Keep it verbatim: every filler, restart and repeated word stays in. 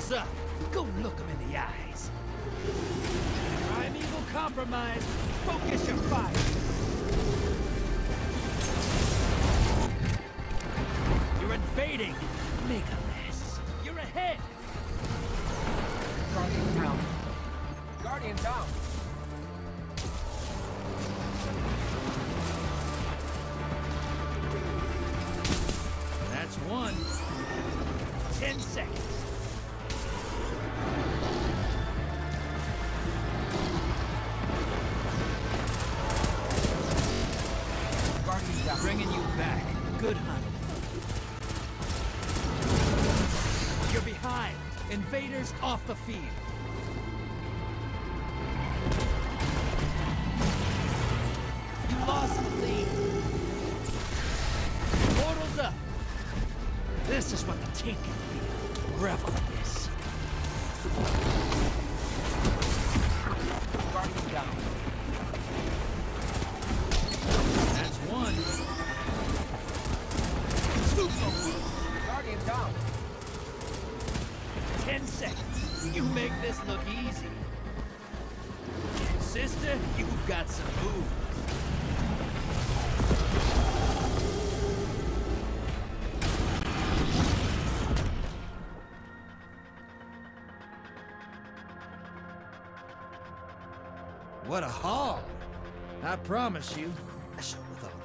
Portal's up. Go look him in the eyes. Primeval compromise. Focus your fire. You're invading. Make a mess. You're ahead. Guardian down. Guardian down. That's one. Ten seconds. Guardian down. Bringing you back. Good hunt. You're behind. Invaders off the field. You lost the lead. Portal's up. This is what the team can feel. Revel in this. Guardian down. That's one. Guardian down. Ten seconds. You make this look easy. Sister, you've got some moves. What a haul! I promise you, I shall with all